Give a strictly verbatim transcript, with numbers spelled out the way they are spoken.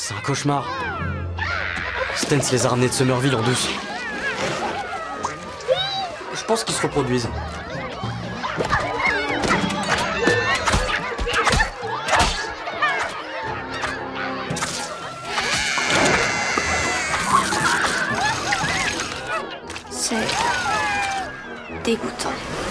C'est un cauchemar. Stens les a ramenés de Somerville en douce. Je pense qu'ils se reproduisent. C'est dégoûtant.